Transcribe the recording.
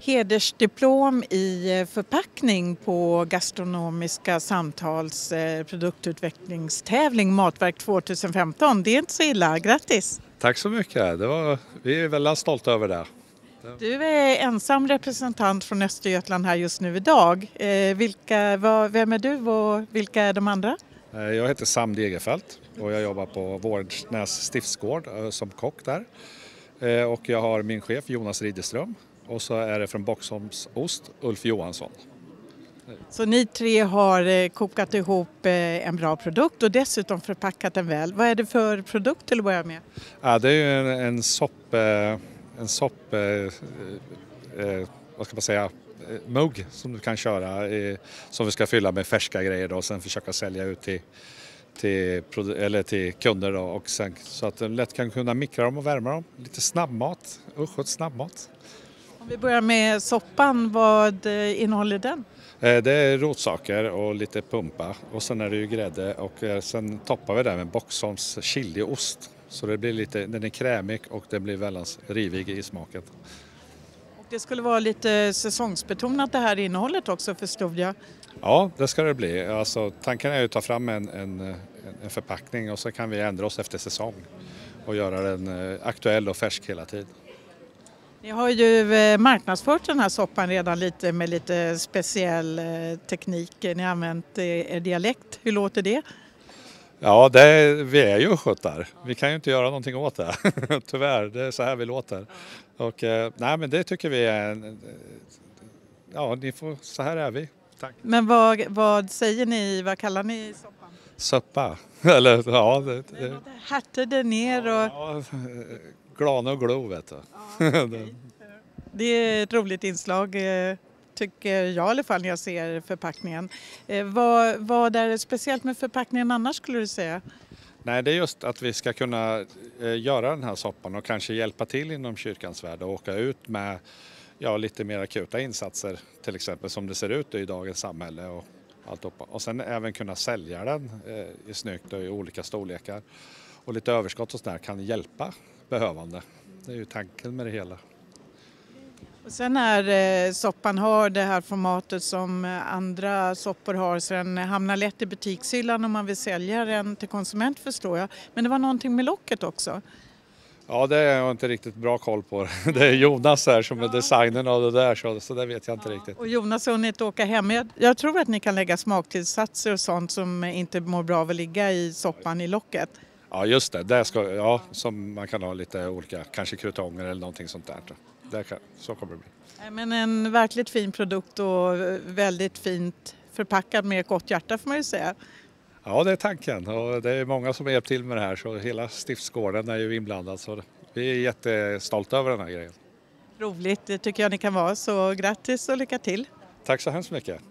hedersdiplom i förpackning på Gastronomiska samtals produktutvecklingstävling Matverk 2015. Det är inte så illa, grattis! Tack så mycket, vi är väldigt stolta över det. Du är ensam representant från Östergötland här just nu idag. Vem är du och vilka är de andra? Jag heter Sam Degerfeldt och jag jobbar på Vårdnäs stiftsgård som kock där. Och jag har min chef Jonas Ridderström och så är det från Boxholms Ost Ulf Johansson. Så ni tre har kokat ihop en bra produkt och dessutom förpackat den väl. Vad är det för produkt till att börja med? Ja, det är ju vad ska man säga, mugg som du kan köra som vi ska fylla med färska grejer då, och sen försöka sälja ut till kunder då, och sen, så att de lätt kan kunna mikra dem och värma dem. Lite snabbmat, snabbmat. Om vi börjar med soppan, vad innehåller den? Det är rotsaker och lite pumpa och sen är det ju grädde och sen toppar vi det med Boxholms chiliost. Så det blir den är krämig och det blir väldigt rivig i smaken. Och det skulle vara lite säsongsbetonat det här innehållet också, förstod jag. Ja, det ska det bli. Alltså, tanken är ju att ta fram en förpackning och så kan vi ändra oss efter säsong och göra den aktuell och färsk hela tiden. Ni har ju marknadsfört den här soppan redan lite med lite speciell teknik. Ni har använt er dialekt. Hur låter det? Ja, vi är ju östgötar. Vi kan ju inte göra någonting åt det. Tyvärr, det är så här vi låter. Och, nej, men det tycker vi är så här är vi. Tack. Men vad säger ni, vad kallar ni soppan? Soppa. Eller ja. Härtade ner och... Ja, glana och glo, vet du. Ja, okay. Det är ett roligt inslag, tycker jag i alla fall när jag ser förpackningen. Vad är det speciellt med förpackningen annars, skulle du säga? Nej, det är just att vi ska kunna göra den här soppan och kanske hjälpa till inom kyrkans värld och åka ut med lite mer akuta insatser, till exempel som det ser ut i dagens samhälle och alltihopa. Och sen även kunna sälja den i snyggt och i olika storlekar. Och lite överskott och sådär kan hjälpa behövande. Det är ju tanken med det hela. Och sen när soppan har det här formatet som andra soppor har, så den hamnar lätt i butikshyllan om man vill sälja den till konsument, förstår jag. Men det var någonting med locket också. Ja, det är jag inte riktigt bra koll på. Det är Jonas här som är designern av det där, så det vet jag inte riktigt. Och Jonas har hunnit åka hem. Jag tror att ni kan lägga smaktillsatser och sånt som inte mår bra av att ligga i soppan i locket. Ja, just det. Som man kan ha lite olika, kanske krutonger eller någonting sånt där. Så kommer det bli. Men en verkligt fin produkt och väldigt fint förpackad med gott hjärta, får man ju säga. Ja, det är tanken och det är många som har hjälpt till med det här, så hela stiftsgården är ju inblandad, så vi är jättestolta över den här grejen. Roligt, det tycker jag ni kan vara, så grattis och lycka till. Tack så hemskt mycket.